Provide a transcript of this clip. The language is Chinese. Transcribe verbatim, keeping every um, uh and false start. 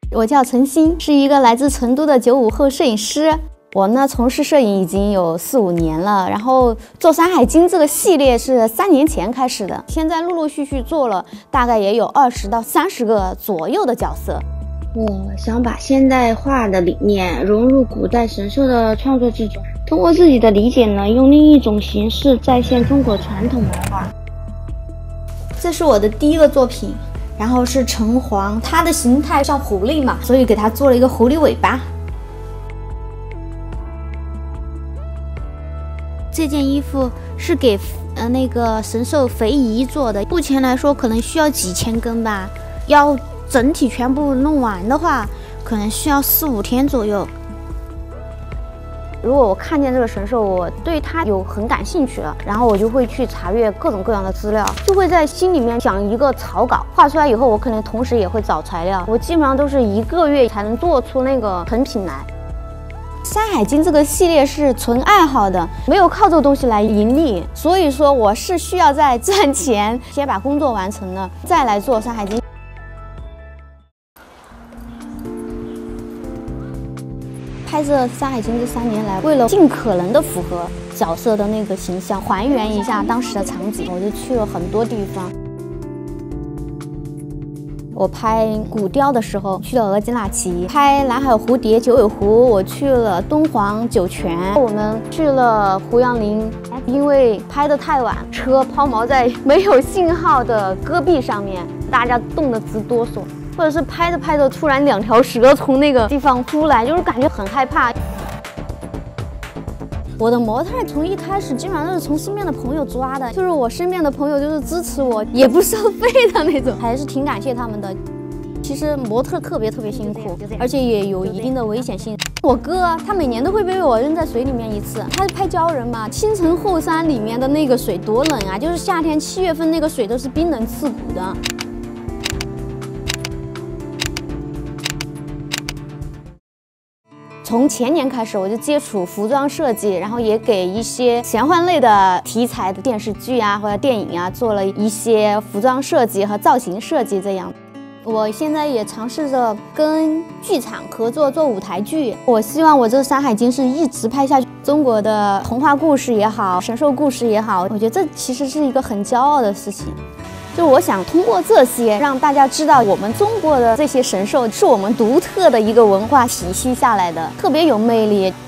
我叫陈鑫，是一个来自成都的九五后摄影师。我呢从事摄影已经有四五年了，然后做《山海经》这个系列是三年前开始的，现在陆陆续续做了大概也有二十到三十个左右的角色。 我想把现代化的理念融入古代神兽的创作之中，通过自己的理解呢，用另一种形式再现中国传统文化。 这是我的第一个作品。然后是橙黄，它的形态像狐狸嘛，所以给它做了一个狐狸尾巴。这件衣服是给呃那个神兽肥仪做的，目前来说可能需要几千根吧，要整体全部弄完的话，可能需要四五天左右。如果我看见这个神兽，我对它有很感兴趣了，然后我就会去查阅各种各样的资料，就会在心里面想一个草稿，画出来以后，我可能同时也会找材料，我基本上都是一个月才能做出那个成品来。《山海经》这个系列是纯爱好的，没有靠这个东西来盈利，所以说我是需要在赚钱，先把工作完成了，再来做《山海经》。拍摄《山海经》这三年来，为了尽可能的符合角色的那个形象，还原一下当时的场景，我就去了很多地方。我拍古雕的时候去了额济纳旗，拍蓝海蝴蝶、九尾狐，我去了敦煌、酒泉，我们去了胡杨林。因为拍得太晚，车抛锚在没有信号的戈壁上面，大家冻得直哆嗦。或者是拍着拍着，突然两条蛇从那个地方出来，就是感觉很害怕。我的模特从一开始基本上都是从身边的朋友抓的，就是我身边的朋友就是支持我，也不收费的那种，还是挺感谢他们的。其实模特特别特别辛苦，而且也有一定的危险性。我哥他每年都会被我扔在水里面一次，他是拍鲛人嘛，青城后山里面的那个水多冷啊，就是夏天七月份那个水都是冰冷刺骨的。从前年开始，我就接触服装设计，然后也给一些玄幻类的题材的电视剧啊或者电影啊做了一些服装设计和造型设计。这样，我现在也尝试着跟剧场合作做舞台剧。我希望我这个《山海经》是一直拍下去，中国的童话故事也好，神兽故事也好，我觉得这其实是一个很骄傲的事情。就我想通过这些让大家知道，我们中国的这些神兽是我们独特的一个文化体系下来的，特别有魅力。